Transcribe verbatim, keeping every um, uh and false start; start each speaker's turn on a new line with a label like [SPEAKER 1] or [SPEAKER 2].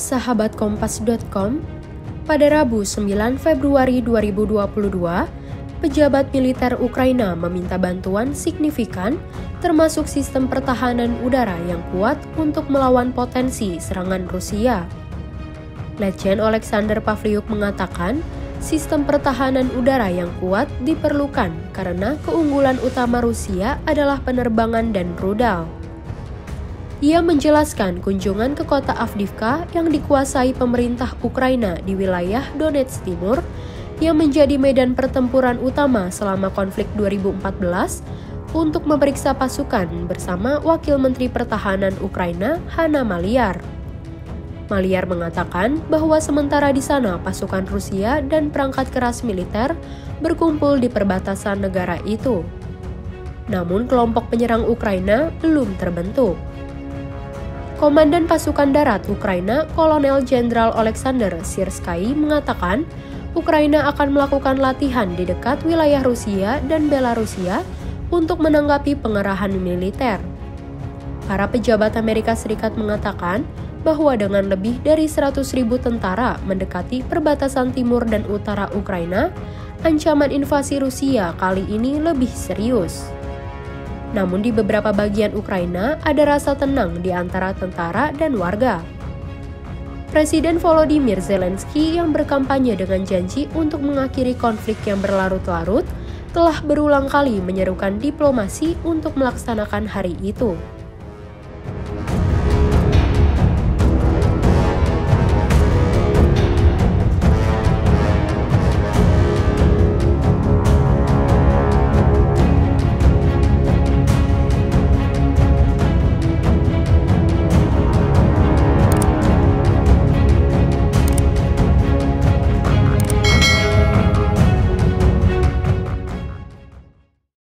[SPEAKER 1] sahabat kompas titik com, pada Rabu sembilan Februari dua ribu dua puluh dua, pejabat militer Ukraina meminta bantuan signifikan termasuk sistem pertahanan udara yang kuat untuk melawan potensi serangan Rusia. Letjen Alexander Pavliuk mengatakan, sistem pertahanan udara yang kuat diperlukan karena keunggulan utama Rusia adalah penerbangan dan rudal. Ia menjelaskan kunjungan ke kota Avdiivka yang dikuasai pemerintah Ukraina di wilayah Donetsk Timur yang menjadi medan pertempuran utama selama konflik dua ribu empat belas untuk memeriksa pasukan bersama Wakil Menteri Pertahanan Ukraina Hanna Maliar. Maliar mengatakan bahwa sementara di sana pasukan Rusia dan perangkat keras militer berkumpul di perbatasan negara itu. Namun kelompok penyerang Ukraina belum terbentuk. Komandan Pasukan Darat Ukraina, Kolonel Jenderal Alexander Syrsky mengatakan, Ukraina akan melakukan latihan di dekat wilayah Rusia dan Belarusia untuk menanggapi pengerahan militer. Para pejabat Amerika Serikat mengatakan bahwa dengan lebih dari seratus ribu tentara mendekati perbatasan timur dan utara Ukraina, ancaman invasi Rusia kali ini lebih serius. Namun di beberapa bagian Ukraina ada rasa tenang di antara tentara dan warga. Presiden Volodymyr Zelensky yang berkampanye dengan janji untuk mengakhiri konflik yang berlarut-larut telah berulang kali menyerukan diplomasi untuk melaksanakan hari itu.